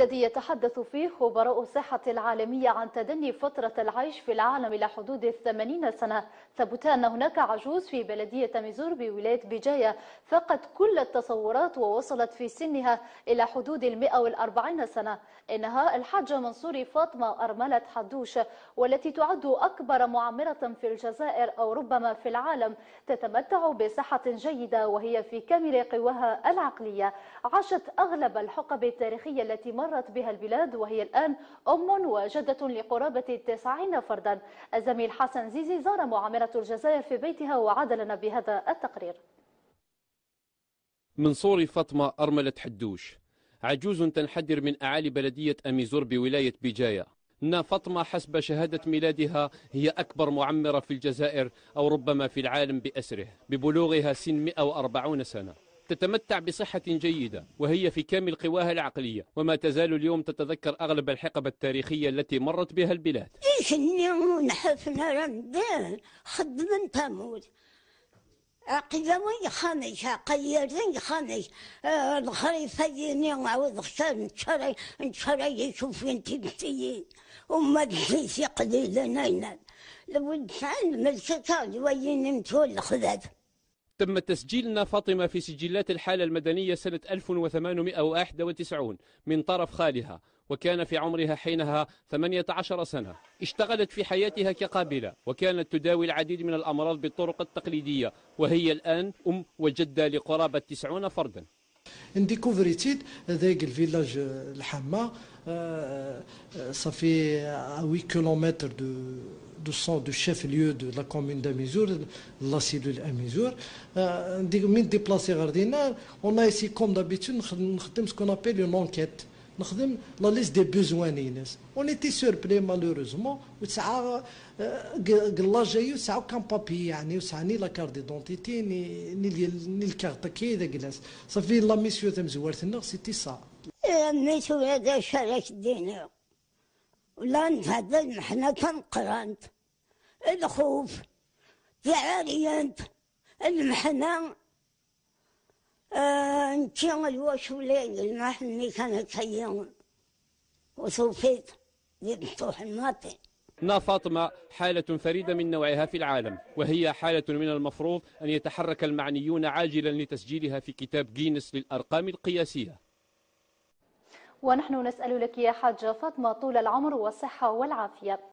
الذي يتحدث فيه خبراء الصحة العالمية عن تدني فترة العيش في العالم إلى حدود 80 سنة. ثبت أن هناك عجوز في بلدية ميزور بولاية بجاية فقدت كل التصورات ووصلت في سنها إلى حدود 140 سنة. إنها الحاجة منصوري فاطمة أرملة حدوش، والتي تعد أكبر معمرة في الجزائر أو ربما في العالم، تتمتع بصحة جيدة وهي في كامل قواها العقلية. عاشت أغلب الحقب التاريخية التي مرت بها البلاد، وهي الآن أم وجدة لقرابة 90 فردا. الزميل حسن زيزي زار معامرة الجزائر في بيتها وعاد لنا بهذا التقرير. منصوري فاطمة أرملة حدوش، عجوز تنحدر من أعالي بلدية أميزور بولاية بجاية. إن فاطمة حسب شهادة ميلادها هي أكبر معمرة في الجزائر أو ربما في العالم بأسره، ببلوغها سن 140 سنة. تتمتع بصحة جيدة وهي في كامل قواها العقلية، وما تزال اليوم تتذكر أغلب الحقب التاريخية التي مرت بها البلاد. نحفنا رمضان خدمن تموت عقيدوي خانيش قيرين خانيش الخريفين يعود خشان نشري يشوف انتي بتيين وما تجيش قليلا نينا لو تعلم الكتاب وين متول خذت. تم تسجيل فاطمة في سجلات الحالة المدنية سنة 1891 من طرف خالها، وكان في عمرها حينها 18 سنة. اشتغلت في حياتها كقابلة، وكانت تداوي العديد من الأمراض بالطرق التقليدية، وهي الآن أم وجدة لقرابة 90 فردا. نديكوفريتيد هذاك الفيلاج الحمى صافي 8 كيلومتر du chef-lieu de la commune d'Amizur, la cellule Amizur. من déplacé غردينا, on a ici comme d'habitude نخدم ce qu'on appelle une enquête. نخدم la liste des besoins ناس. On était surpris malheureusement وتسعى قلا جاي وتسعى كان بابي يعني وتسعى ني لا كارت ديدونتيتي ني الكارت كذا جلاس. صافي لا ميسيو تم زوارتنا سيتي صا. ميسيو هذا شارك الدين. ولا نتهدد حنا كنقرانت الخوف تعاليانت المحنة نتي الواش ولي المحني كانت هي وصوفيت للطوح الماطي. فاطمة حالة فريدة من نوعها في العالم، وهي حالة من المفروض أن يتحرك المعنيون عاجلا لتسجيلها في كتاب جينيس للأرقام القياسية. ونحن نسأل لك يا حاجة فاطمة طول العمر والصحة والعافية.